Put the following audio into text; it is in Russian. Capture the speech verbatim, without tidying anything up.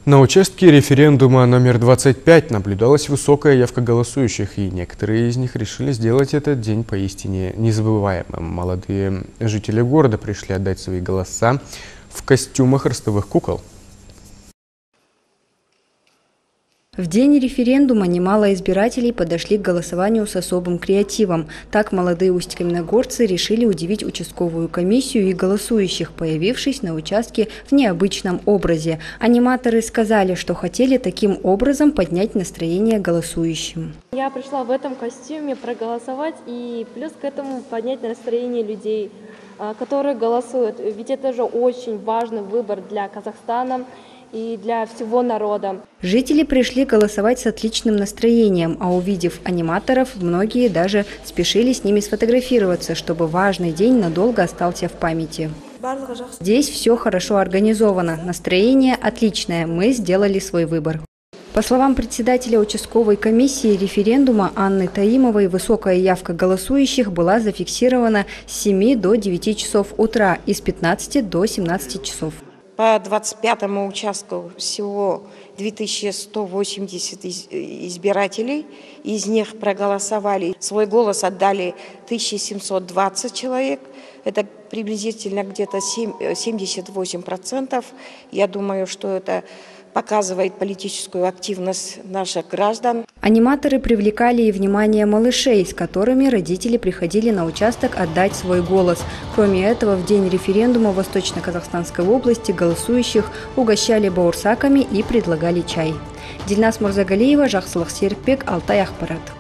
На участке референдума номер двадцать пять наблюдалась высокая явка голосующих, и некоторые из них решили сделать этот день поистине незабываемым. Молодые жители города пришли отдать свои голоса в костюмах ростовых кукол. В день референдума немало избирателей подошли к голосованию с особым креативом. Так молодые усть-каменогорцы решили удивить участковую комиссию и голосующих, появившись на участке в необычном образе. Аниматоры сказали, что хотели таким образом поднять настроение голосующим. Я пришла в этом костюме проголосовать и плюс к этому поднять настроение людей, которые голосуют. Ведь это же очень важный выбор для Казахстана и для всего народа. Жители пришли голосовать с отличным настроением, а увидев аниматоров, многие даже спешили с ними сфотографироваться, чтобы важный день надолго остался в памяти. Здесь все хорошо организовано, настроение отличное, мы сделали свой выбор. По словам председателя участковой комиссии референдума Анны Таимовой, высокая явка голосующих была зафиксирована с семи до девяти часов утра и с пятнадцати до семнадцати часов. По двадцать пятому участку всего две тысячи сто восемьдесят избирателей, из них проголосовали, свой голос отдали тысяча семьсот двадцать человек, это приблизительно где-то семьдесят восемь процентов. Я думаю, что это показывает политическую активность наших граждан. Аниматоры привлекали и внимание малышей, с которыми родители приходили на участок отдать свой голос. Кроме этого, в день референдума в Восточно-Казахстанской области голосующих угощали бауырсаками и предлагали чай. Дильназ Мурзагалиева, Жақсылық Серікбек, Алтай Ақпарат.